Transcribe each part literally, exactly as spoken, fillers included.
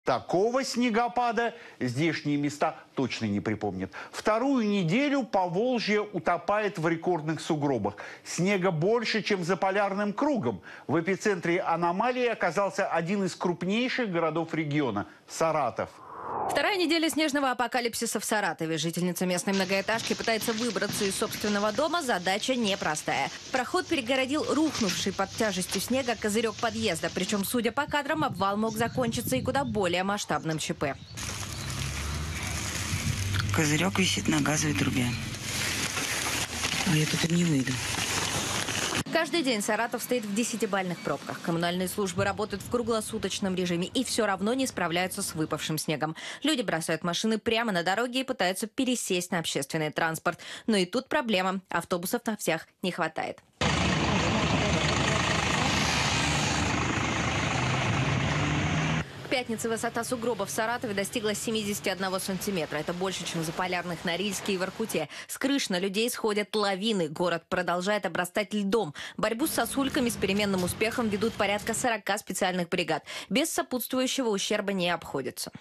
Такого снегопада здешние места точно не припомнят. Вторую неделю Поволжье утопает в рекордных сугробах. Снега больше, чем за полярным кругом. В эпицентре аномалии оказался один из крупнейших городов региона – Саратов. Вторая неделя снежного апокалипсиса в Саратове. Жительница местной многоэтажки пытается выбраться из собственного дома. Задача непростая. Проход перегородил рухнувший под тяжестью снега козырек подъезда. Причем, судя по кадрам, обвал мог закончиться и куда более масштабным ЧП. Козырек висит на газовой трубе. А я тут не выйду. Каждый день Саратов стоит в десятибалльных пробках. Коммунальные службы работают в круглосуточном режиме и все равно не справляются с выпавшим снегом. Люди бросают машины прямо на дороге и пытаются пересесть на общественный транспорт. Но и тут проблема. Автобусов на всех не хватает. В пятницу высота сугробов в Саратове достигла семидесяти одного сантиметра. Это больше, чем за полярных Норильске и Воркуте. С крыш на людей сходят лавины. Город продолжает обрастать льдом. Борьбу с сосульками с переменным успехом ведут порядка сорока специальных бригад. Без сопутствующего ущерба не обходится.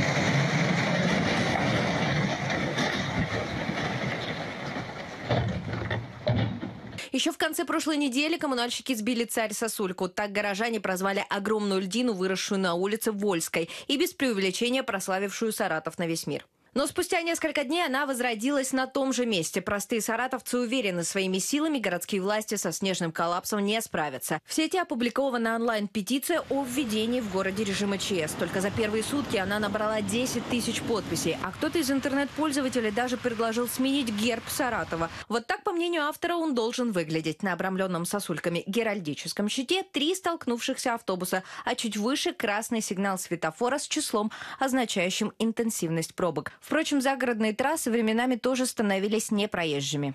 Еще в конце прошлой недели коммунальщики сбили царь-сосульку. Так горожане прозвали огромную льдину, выросшую на улице Вольской, и без преувеличения прославившую Саратов на весь мир. Но спустя несколько дней она возродилась на том же месте. Простые саратовцы уверены, своими силами городские власти со снежным коллапсом не справятся. В сети опубликована онлайн-петиция о введении в городе режима ЧС. Только за первые сутки она набрала десять тысяч подписей. А кто-то из интернет-пользователей даже предложил сменить герб Саратова. Вот так, по мнению автора, он должен выглядеть. На обрамленном сосульками геральдическом щите три столкнувшихся автобуса, а чуть выше красный сигнал светофора с числом, означающим интенсивность пробок. Впрочем, загородные трассы временами тоже становились непроезжими.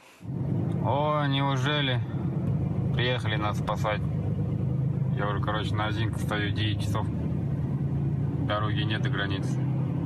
О, неужели? Приехали нас спасать. Я уже, короче, на Озинках стою девять часов. Дороги нет до границы.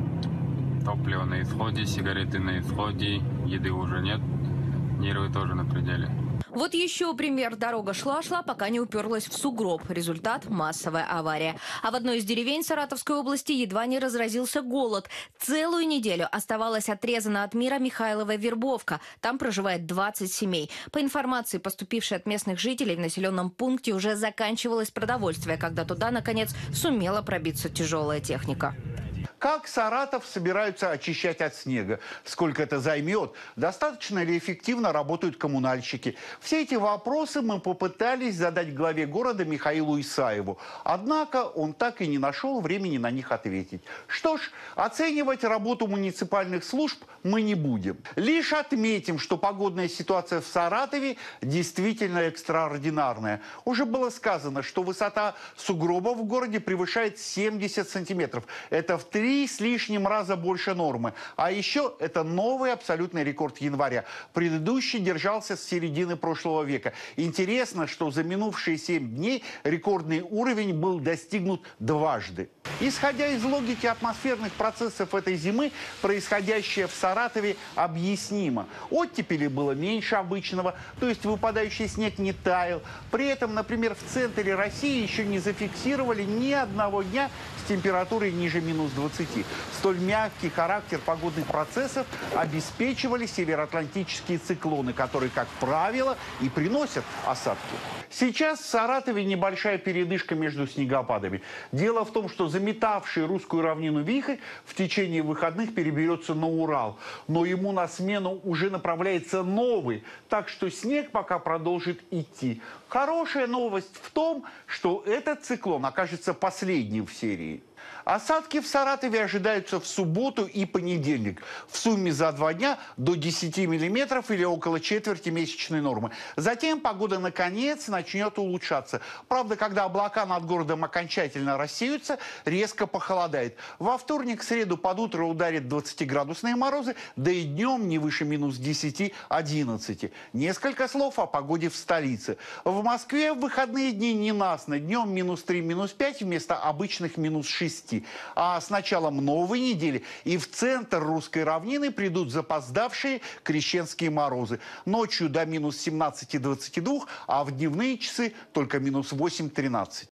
Топливо на исходе, сигареты на исходе, еды уже нет. Нервы тоже на пределе. Вот еще пример. Дорога шла-шла, пока не уперлась в сугроб. Результат – массовая авария. А в одной из деревень Саратовской области едва не разразился голод. Целую неделю оставалась отрезана от мира Михайлова Вербовка. Там проживает двадцать семей. По информации, поступившей от местных жителей, в населенном пункте уже заканчивалось продовольствие, когда туда, наконец, сумела пробиться тяжелая техника. Как Саратов собираются очищать от снега? Сколько это займет? Достаточно ли эффективно работают коммунальщики? Все эти вопросы мы попытались задать главе города Михаилу Исаеву. Однако он так и не нашел времени на них ответить. Что ж, оценивать работу муниципальных служб мы не будем. Лишь отметим, что погодная ситуация в Саратове действительно экстраординарная. Уже было сказано, что высота сугробов в городе превышает семьдесят сантиметров. Это в три с лишним раза больше нормы. А еще это новый абсолютный рекорд января. Предыдущий держался с середины прошлого века. Интересно, что за минувшие семь дней рекордный уровень был достигнут дважды. Исходя из логики атмосферных процессов этой зимы, происходящее в Саратове объяснимо. Оттепели было меньше обычного, то есть выпадающий снег не таял. При этом, например, в центре России еще не зафиксировали ни одного дня с температурой ниже минус двадцати. Столь мягкий характер погодных процессов обеспечивали североатлантические циклоны, которые, как правило, и приносят осадки. Сейчас в Саратове небольшая передышка между снегопадами. Дело в том, что заметавший русскую равнину вихрь в течение выходных переберется на Урал. Но ему на смену уже направляется новый, так что снег пока продолжит идти. Хорошая новость в том, что этот циклон окажется последним в серии. Осадки в Саратове ожидаются в субботу и понедельник. В сумме за два дня до десяти миллиметров или около четверти месячной нормы. Затем погода наконец начнет улучшаться. Правда, когда облака над городом окончательно рассеются, резко похолодает. Во вторник, среду под утро ударят двадцатиградусные морозы, да и днем не выше минус десяти-одиннадцати. Несколько слов о погоде в столице. В Москве в выходные дни ненастно. Днем минус три, минус пять вместо обычных минус шести. А с началом новой недели и в центр русской равнины придут запоздавшие крещенские морозы. Ночью до минус семнадцати-двадцати двух, а в дневные часы только минус восемь-тринадцать.